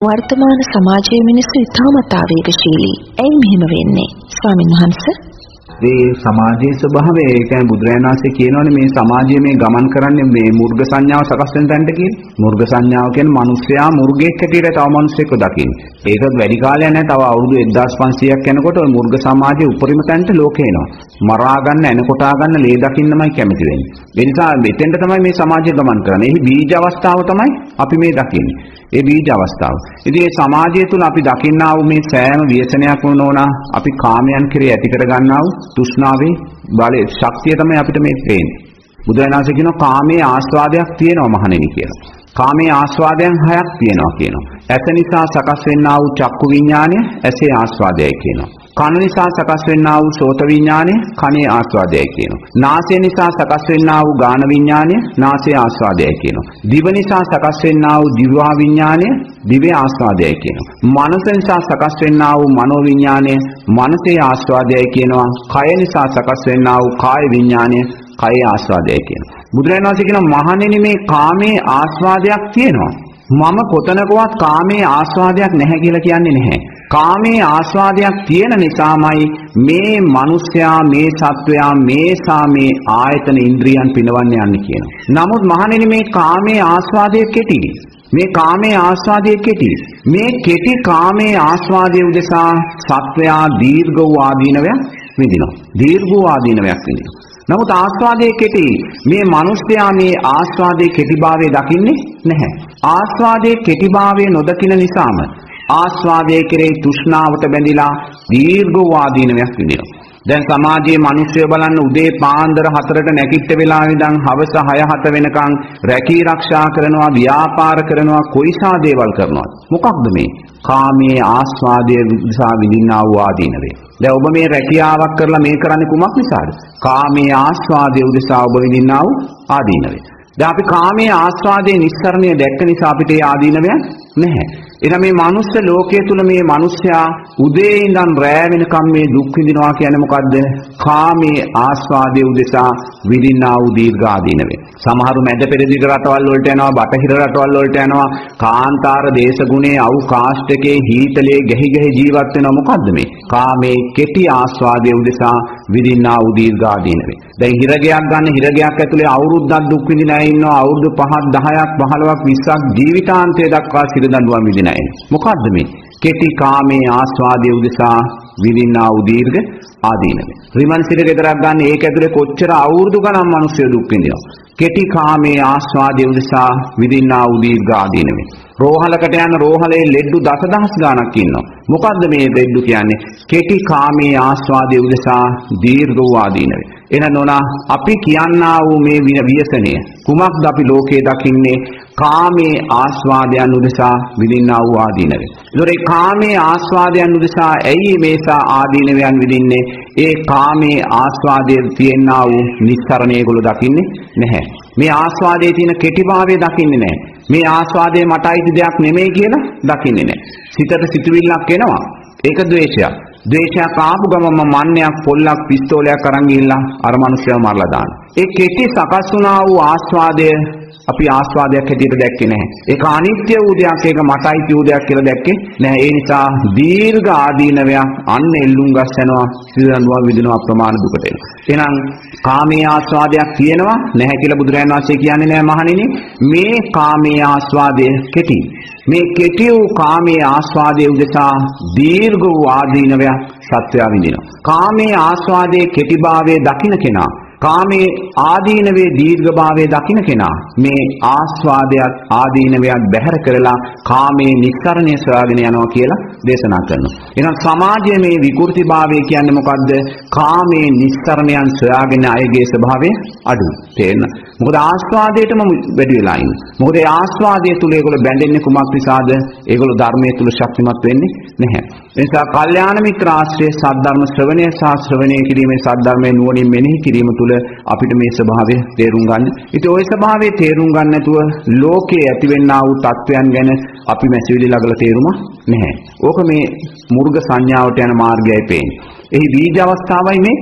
වර්තමාන සමාජයේ මිනිස්සු ඉතාමත් ආවේගශීලී. ඇයි මෙහෙම වෙන්නේ? ස්වාමීන් වහන්සේ මේ සමාජයේ ස්වභාවය ඒකයි බුදුරජාණන් වහන්සේ කියනවානේ මේ සමාජයේ මේ ගමන් කරන්නේ මේ මුර්ග සංඥාව සකස් වෙන තැනට කියන්නේ. මුර්ග සංඥාව කියන්නේ මිනිස්සයා මුර්ගෙක් හැටියට තව මිනිස්සෙක්ව දකින්නේ. ඒකත් වැඩි කාලයක් නැහැ. තව අවුරුදු 1500ක් යනකොට ওই මුර්ග සමාජයේ උපරිම තැනට ලෝකේ එනවා. මරා ගන්න, එනකොටා ගන්න, ලේ දකින්නමයි කැමති වෙන්නේ. ඒ නිසා මෙතෙන්ට තමයි මේ සමාජය ගමන් කරන්නේ. එහි බීජ අවස්ථාව තමයි අපි මේ දකින්නේ. ඒ බීජ අවස්ථාව. ඉතින් මේ සමාජය තුළ අපි දකින්නා වූ මේ සෑම ව්‍යසනයක්ම නෝනා අපි කාමයන් කෙරේ ඇති කර ගන්නා වූ තෘෂ්ණාවේ බලයේ ශක්තිය තමයි අපිට මේ පේන්නේ. බුදුරජාණන් වහන්සේ කියනවා කාමයේ ආස්වාදයක් තියෙනවා මහණෙනි කියලා. කාමයේ ආස්වාදයන් 6ක් තියෙනවා කියනවා. ඇස නිසා සකස් වෙන්නා වූ චක්කු විඥානය ඇසේ ආස්වාදයයි කියනවා. කන නිසා සකස් වෙන්නා වූ සෝත විඥානය කනේ ආස්වාදයයි කියනවා. නාසය නිසා සකස් වෙන්නා වූ ගාන විඥානය නාසයේ ආස්වාදයයි කියනවා. දිව නිසා සකස් වෙන්නා වූ දිවා විඥානය දිවේ ආස්වාදයයි කියනවා. මනස නිසා සකස් වෙන්නා වූ මනෝ විඥානය මනසේ ආස්වාදයයි කියනවා. කය නිසා සකස් වෙන්නා වූ කාය විඥානය කයේ ආස්වාදයයි කියනවා. බුදුරජාණන් වහන්සේ කියනවා මහණෙනි මේ කාමයේ ආස්වාදයක් තියෙනවා. මම කොතනකවත් කාමයේ ආස්වාදයක් නැහැ කියලා කියන්නේ නැහැ. කාමයේ ආස්වාදයක් තියෙන නිසාමයි මේ මිනිස්යා මේ සත්වයා මේ සාමේ ආයතන ඉන්ද්‍රියන් පිනවන්න යන්නේ කියනවා. නමුත් මහණෙනි මේ කාමයේ ආස්වාදයේ කෙටි. මේ කාමයේ ආස්වාදයේ කෙටි. මේ කෙටි කාමයේ ආස්වාදයේ උදෙසා සත්වයා දීර්ඝ වූ ආදීනවයක් විඳිනවා. දීර්ඝ වූ ආදීනවයක් විඳිනවා. නමුත් ආස්වාදයේ කෙටි. මේ මිනිස්යා මේ ආස්වාදයේ කෙටිභාවය දකින්නේ නැහැ. ආස්වාදයේ කෙටිභාවය නොදකින නිසාම ආස්වාදයේ කෙරේ තෘෂ්ණාවට බැඳිලා දීර්ඝ වාදීනයක් විඳිනවා. දැන් සමාජයේ මිනිස්සු බලන්න උදේ පාන්දර 4ට නැගිට වෙලාවෙ ඉඳන් හවස 6-7 වෙනකන් රැකී ආරක්ෂා කරනවා, ව්‍යාපාර කරනවා, කොයිසා දේවල් කරනවා. මොකක්ද මේ? කාමයේ ආස්වාදයේ නිසා විඳිනා වූ ආදීනවේ. දැන් ඔබ මේ රැකියාවක් කරලා මේ කරන්නේ කුමක් නිසාද? කාමයේ ආස්වාදයේ උදෙසා ඔබ විඳිනා වූ ආදීනවේ. දැන් අපි කාමයේ ආස්වාදයේ නිස්සරණය දැක්ක නිසා අපිට ඒ ආදීනවයක් නැහැ. එනම් මේ මනුස්ස ලෝකයේ තුල මේ මිනිස්සයා උදේ ඉඳන් රෑ වෙනකම් මේ දුක් විඳිනවා කියන්නේ මොකද්ද? කාමයේ ආස්වාදයේ උදෙසා විඳිනා වූ දීර්ඝ ආදීනවේ. සමහරු මැද පෙරදිග රටවල් වලට යනවා, බටහිර රටවල් වලට යනවා, කාන්තාර දේශගුණේ අවු කාෂ්ඨකේ හීතලේ ගැහි ගැහි ජීවත් වෙනවා. මොකද්ද මේ? කාමයේ කෙටි ආස්වාදයේ උදෙසා විඳිනා වූ දීර්ඝ ආදීනවේ. දැන් හිරගයක් ගන්න, හිරගයක් ඇතුලේ අවුරුද්දක් දුක් විඳින අය ඉන්නවා. අවුරුදු 5ක් 10ක් 15ක් 20ක් ජීවිතාන්තය දක්වා සිර දඬුවම් විඳින අය. මොකද්ද මේ? කෙටි කාමයේ ආස්වාදයේ උදෙසා විඳිනා වූ දීර්ඝ ආදීනවේ. රිමන් සිර ගෙදරක් ගන්න, ඒක ඇතුලේ කොච්චර අවුරුදු ගණන් මිනිස්සු දුක් විඳිනවා. කෙටි කාමයේ ආස්වාදයේ උදෙසා විඳිනා වූ දීර්ඝ ආදීනවේ. රෝහලකට යන රෝහලේ ලෙඩ්ඩු දසදහස් ගණක් ඉන්නවා. මොකද්ද මේ ලෙඩ්ඩු කියන්නේ? කෙටි කාමයේ ආස්වාදයේ උදෙසා දීර්ඝ වූ ආදීනවේ. එන නොනා අපි කියන්නා වූ මේ ව්‍යසනය කුමක්ද අපි ලෝකේ දකින්නේ? කාමයේ ආස්වාදයන් උදෙසා විඳින්නා වූ ආදීනවේ. ඒතොරේ කාමයේ ආස්වාදයන් උදෙසා ඇයි මේසා ආදීනවයන් විඳින්නේ? ඒ කාමයේ ආස්වාදයේ තියෙනා වූ නිස්සරණය ඒගොල්ලෝ දකින්නේ නැහැ. මේ ආස්වාදයේ තියෙන කෙටිභාවය දකින්නේ නැහැ. මේ ආස්වාදයේ මට අයිති දෙයක් නෙමෙයි කියලා දකින්නේ නැහැ. සිතට සිතුවිල්ලක් එනවා. ඒක ද්වේෂයක්. ද්වේෂයක් ආපු ගමම මන්නයක්, පොල්ලක්, පිස්තෝලයක් අරන් ගිහිල්ලා අර මිනිස්සයව මරලා දානවා. ඒ කෙටි සකස් වුණා වූ ආස්වාදය අපි ආස්වාදයක් හැටියට දැක්කේ නැහැ. ඒක අනිත්‍ය වූ දෙයක්, ඒක මට අයිති වූ දෙයක් කියලා දැක්කේ නැහැ. ඒ නිසා දීර්ඝ ආදීනවයක් අන්න එල්ලුම් ගස් යනවා, සිරඳුවා විදිනවා, අප්‍රමාණ දුකට එනවා. එහෙනම් කාමයේ ආස්වාදයක් තියෙනවා නැහැ කියලා බුදුරජාණන් වහන්සේ කියන්නේ නැහැ මහණෙනි. මේ කාමයේ ආස්වාදය කෙටි. මේ කෙටි වූ කාමයේ ආස්වාදයේ උදෙසා දීර්ඝ වූ ආදීනවයක් සත්‍යය විඳිනවා. කාමයේ ආස්වාදයේ කෙටිභාවයේ දකින්න කෙනා, කාමයේ ආදීනවේ දීර්ඝභාවයේ දකින්න කෙනා මේ ආස්වාදයක් ආදීනවයක් බැහැර කරලා කාමයේ නිස්සරණය සොයාගෙන යනවා කියලා දේශනා කරනවා. එහෙනම් සමාජයේ මේ විකෘතිභාවය කියන්නේ මොකද්ද? කාමයේ නිස්සරණයන් සොයාගෙන අයගේ ස්වභාවය අඩුයි. තේරෙනවද? මොකද ආස්වාදයටම වැඩි වෙලා ඉන්නේ. මොකද ඒ ආස්වාදයේ තුල ඒගොල්ලෝ බැඳෙන්නේ කුමක් නිසාද? ඒගොල්ලෝ ධර්මයේ තුල ශක්තිමත් වෙන්නේ නැහැ. ඒ නිසා කල්යාණ මිත්‍ර ආශ්‍රය සද්ධර්ම ශ්‍රවණය සහ ශ්‍රවණය කිරීමේ සද්ධර්මයේ නුවණින් මෙනෙහි කිරීම තුල අපිට මේ ස්වභාවය තේරුම් ගන්න. ඉතින් ওই ස්වභාවය තේරුම් ගන්න නැතුව ලෝකයේ ඇතිවෙනා වූ තත්වයන් ගැන අපි මැසිවිලි ළඟල තේරුම නැහැ. ඕක මේ මුර්ග සංඥාවට යන මාර්ගයයි පේන්නේ. එහි බීජ අවස්ථාවයි මේ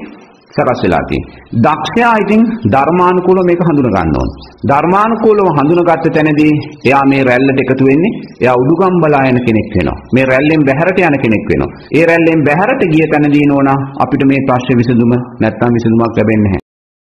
සකස් වෙලා තියෙන්නේ. දක්ෂයා ඉතින් ධර්මානුකූලව මේක හඳුන ගන්න ඕන. ධර්මානුකූලව හඳුනගත්ත තැනදී එයා මේ රැල්ලට එකතු වෙන්නේ. එයා උඩුගම් බලා යන කෙනෙක් වෙනවා. මේ රැල්ලෙන් බැහැරට යන කෙනෙක් වෙනවා. ඒ රැල්ලෙන් බැහැරට ගිය තැනදී නෝනා අපිට මේ ප්‍රශ්නේ විසඳුම නැත්තම් විසඳුමක් ලැබෙන්නේ නැහැ.